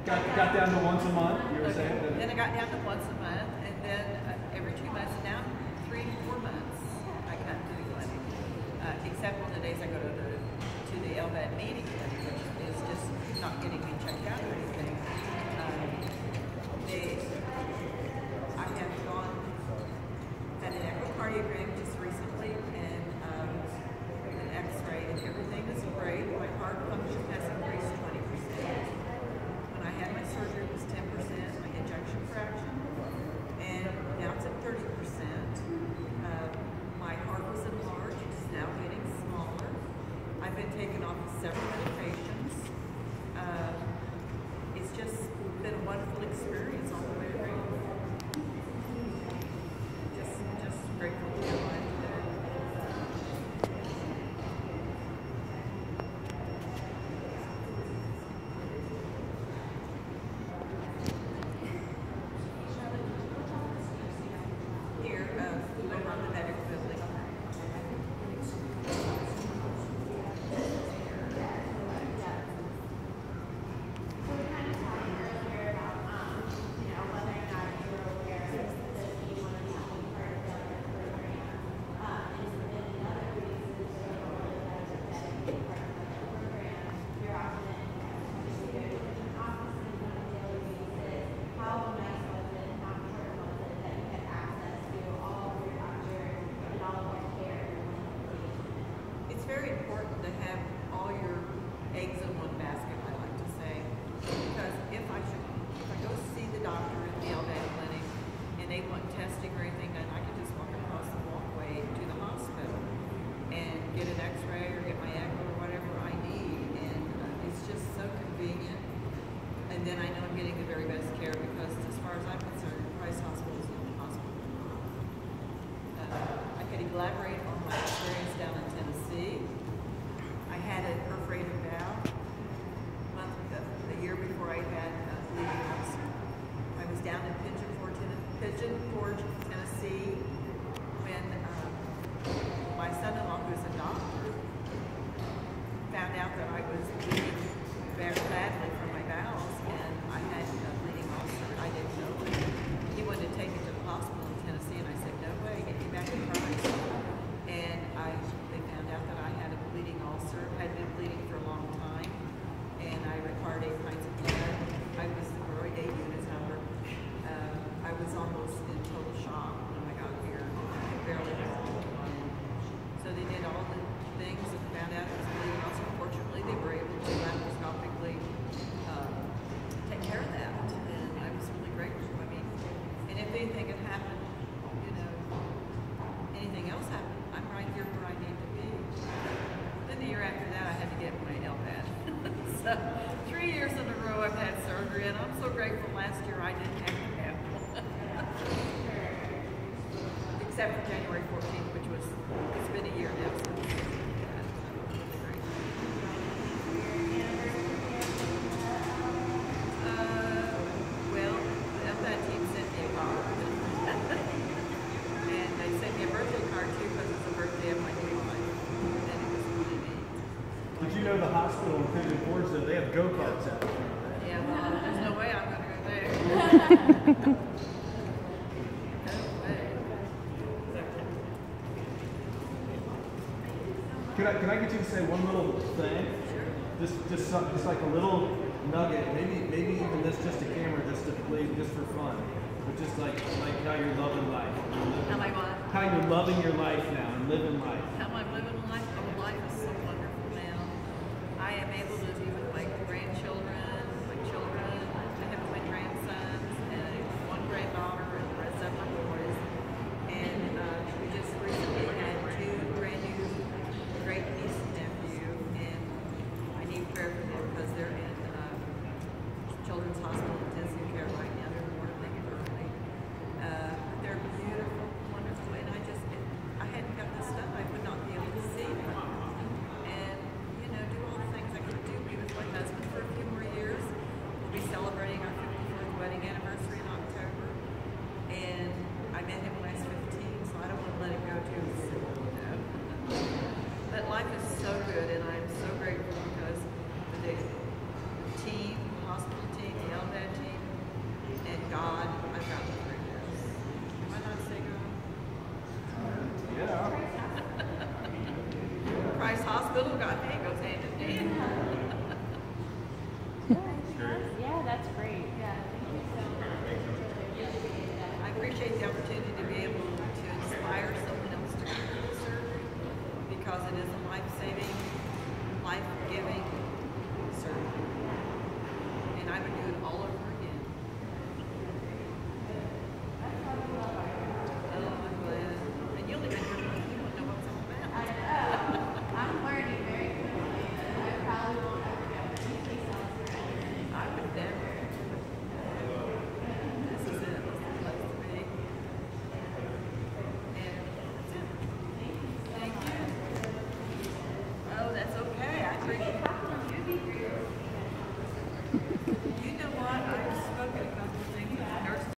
got down to once a month, you were saying? Then I got down to once a month, and then every 2 months, now 3 to 4 months, I come to the clinic. Except on the days I go to the LVAD meeting, which is just not getting me checked out or anything. I have had an echocardiogram just recently, and an X-ray, and everything is great. My heart function has increased 20%. When I had my surgery, it was 10%, my ejection fraction, and now it's at 30%. My heart was enlarged, it's now getting smaller. I've been taken off of several medications. It's just been a wonderful experience all the way around. Just grateful to be alive today. Here, over on the medical building. It's very important to have all your eggs in one basket, I like to say, because if I go see the doctor at the LVAD clinic and they want testing or anything, then I can just walk across the walkway to the hospital and get an X-ray or get my echo or whatever I need, and it's just so convenient. And then I know I'm getting the very best care because, as far as I'm concerned, Price Hospital is the only hospital. I could elaborate on my experience down in Tennessee. I had a perforated valve a year before I had bleeding ulcer. I was down in Pigeon Forge, Tennessee, when my son-in-law, who's a doctor, found out that I was bleeding very badly from my bowels, and I had a bleeding ulcer. I didn't know it. He wanted to take me to the hospital in Tennessee, and I said, "No way, get me back to Price." And they found out that I had a bleeding ulcer. I'd been bleeding for a long time, and I required 8 pints of blood. I was the growing 8 units number. I was almost in total shock when I got here. I could barely walk. So they did all the things and found out it was a bleeding ulcer. Fortunately, they were able to laparoscopically take care of that, and I was really grateful. I mean, and if anything had happened, anything else happened, I'm right here where I need to be. Then the year after that, I had to get my LVAD. So 3 years in a row I've had surgery, and I'm so grateful last year I didn't have to have one. Except for January 14th, which was, it's been a year now since. Well, the LVAD team sent me a card. And they sent me a birthday card too, because it's the birthday of my new wife. And it was really neat. Did you know the hospital in Pigeon Forge, they have go-karts out there? Yeah, well, there's no way I'm going to go there. No way. Can I get you to say one little thing? Sure. Just like a little nugget, maybe even this just a camera, just to play, just for fun, but just like how you're loving life. How am I what? How you're loving your life now and living life. How I'm living life. Oh, life is so wonderful now. I am able to be with my grandchildren, my children. I have my grandsons and one granddaughter and the rest of my boys. And we just recently had 2 brand new great niece and nephew, and I need prayer for them because they're in Children's Hospital intensive care right now. They're born early. They're beautiful, wonderful, and I hadn't got this done. I would not be able to see them and do all the things I could do that's great. Yeah, thank you so much. I appreciate the opportunity to be able to inspire someone else to go through the surgery because it is a life-saving, life-giving surgery. And I would do it all over again. Oh, I'm glad. And you'll even hear what you won't know what's all about. I know. I'm learning very quickly. I probably won't ever get to see cells for anything. I would never. This is it. This is the place to be. And that's it. Thank you. Oh, that's okay. I appreciate it. You know what?